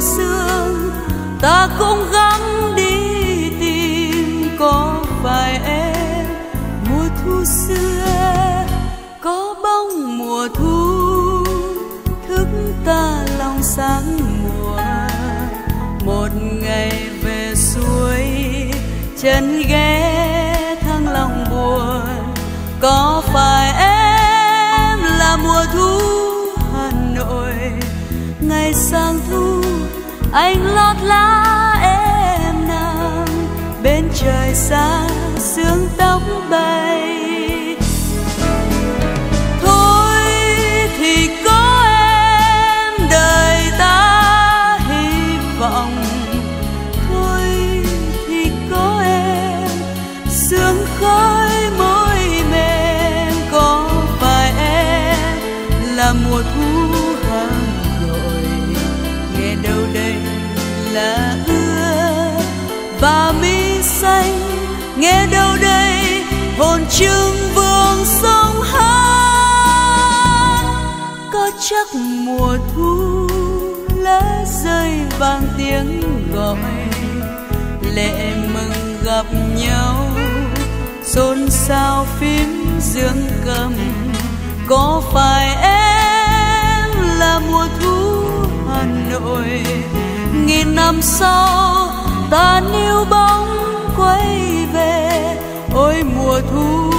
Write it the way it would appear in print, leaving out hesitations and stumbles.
sương, ta cũng gắng đi tìm. Có phải em mùa thu xưa, có bóng mùa thu thức ta lòng sáng mùa. Một ngày về suối chân ghé thăng lòng buồn. Có phải em là mùa thu Hà Nội, ngày sang thu anh lót lá em nằm bên trời xa sương tóc bay. Thôi thì có em đời ta hy vọng, thôi thì có em sương khói môi mềm. Có phải em là mùa thu Hà Nội, nghe đâu đây là ưa và mi xanh, nghe đâu đây hồn trưng vương sông hát. Có chắc mùa thu lá rơi vang tiếng gọi, lệ mừng gặp nhau xôn xao phím dương cầm. Có phải em là mùa thu Hà Nội, nghìn năm sau ta níu bóng quay về. Ôi mùa thu